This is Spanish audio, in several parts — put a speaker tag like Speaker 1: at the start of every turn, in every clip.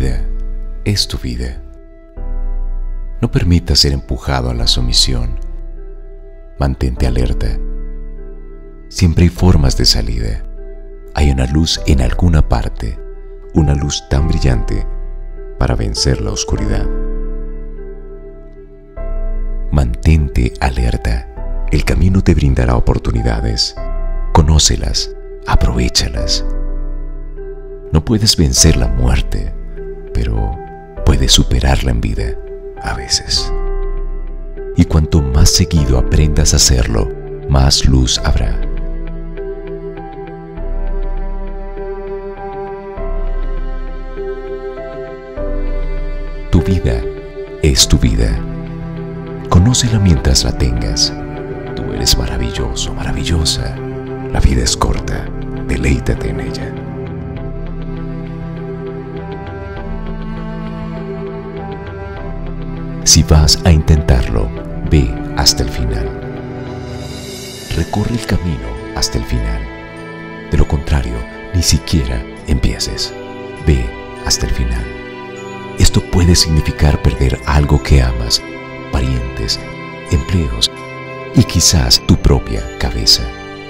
Speaker 1: vida es tu vida. No permitas ser empujado a la sumisión. Mantente alerta. Siempre hay formas de salida. Hay una luz en alguna parte, una luz tan brillante para vencer la oscuridad. Mantente alerta. El camino te brindará oportunidades. Conócelas, aprovéchalas. No puedes vencer la muerte, pero puedes superarla en vida, a veces. Y cuanto más seguido aprendas a hacerlo, más luz habrá. Tu vida es tu vida. Conócela mientras la tengas. Tú eres maravilloso, maravillosa. La vida es corta. Deleítate en ella. Si vas a intentarlo, ve hasta el final. Recorre el camino hasta el final. De lo contrario, ni siquiera empieces. Ve hasta el final. Esto puede significar perder algo que amas, parientes, empleos y quizás tu propia cabeza.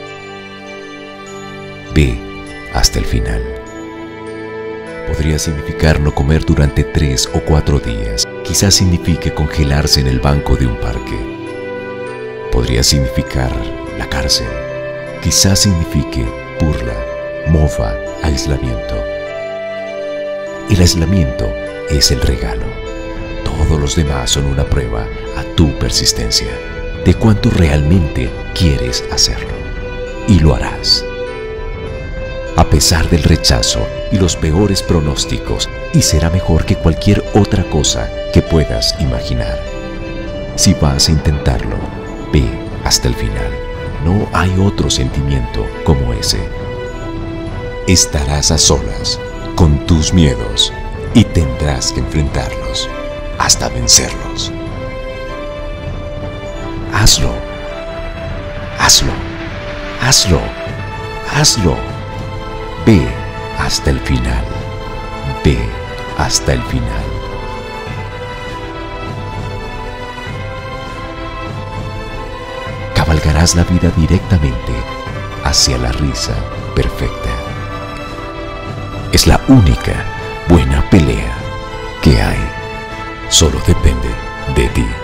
Speaker 1: Ve hasta el final. Podría significar no comer durante 3 o 4 días. Quizás signifique congelarse en el banco de un parque. Podría significar la cárcel. Quizás signifique burla, mofa, aislamiento. El aislamiento es el regalo. Todos los demás son una prueba a tu persistencia, de cuánto realmente quieres hacerlo. Y lo harás. A pesar del rechazo y los peores pronósticos, y será mejor que cualquier otra cosa que puedas imaginar. Si vas a intentarlo, ve hasta el final. No hay otro sentimiento como ese. Estarás a solas con tus miedos y tendrás que enfrentarlos hasta vencerlos. Hazlo. Hazlo. Hazlo. Hazlo. Ve hasta el final. Ve hasta el final. Cabalgarás la vida directamente hacia la risa perfecta. Es la única buena pelea que hay. Solo depende de ti.